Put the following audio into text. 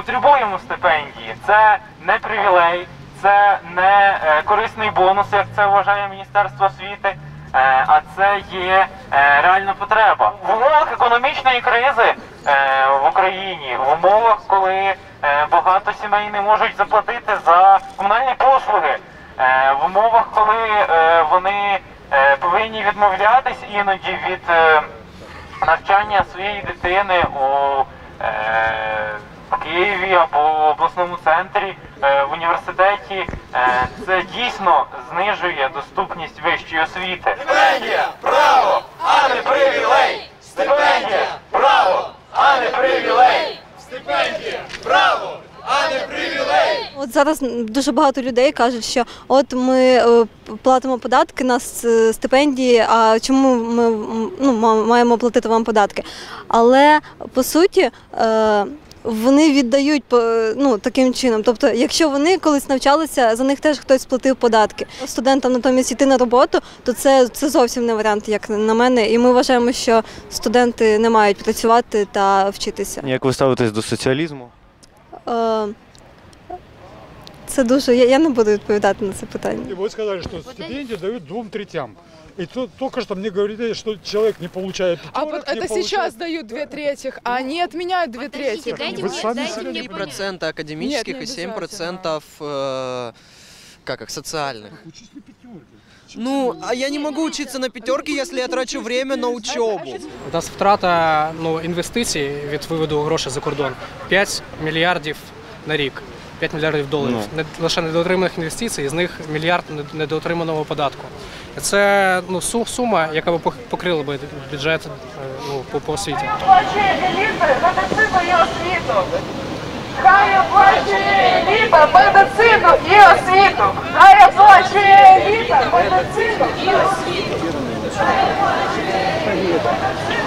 потребуємо стипендії. Це не привілей, це не корисний бонус, як це вважає Міністерство освіти, а це є реальна потреба. В умовах економічної кризи в Україні, в умовах, коли багато сімей не можуть заплатити за комунальні послуги, в умовах, коли вони повинні відмовлятись іноді від навчання своєї дитини у Києві або в обласному центрі, в університеті, це дійсно знижує доступність вищої освіти. Стипендія – право, а не привілей! Стипендія – право, а не привілей! Стипендія – право, а не привілей! От зараз дуже багато людей кажуть, що от ми платимо податки, нас стипендії, а чому ми маємо платити вам податки? Але по суті вони віддають таким чином. Тобто, якщо вони колись навчалися, за них теж хтось сплатив податки. Студентам натомість йти на роботу, то це зовсім не варіант, як на мене. І ми вважаємо, що студенти не мають працювати та вчитися. Як ви ставитесь до соціалізму? Це дуже... Я не буду відповідати на це питання. И вот сказали, что стипендии дают 2/3. И только что мне говорили, что человек не получает пятерок, А вот это сейчас дают 2/3, а они отменяют 2/3. Вы сами себе 3% академических и 7% социальных. Ну, а я не могу учиться на пятерке, если я трачу время на учебу. У нас втрата інвестицій від виводу грошей за кордон 5 мільярдів на рік. 5 мільярдів доларів. Лише недоотриманих інвестицій, з них мільярд недоотриманого податку. Це сума, яка б покрила б бюджет по освіті. Оплачує еліта медицину і освіту. Хай оплачує еліта медицину і освіту. Хай оплачує еліта медицину і освіту.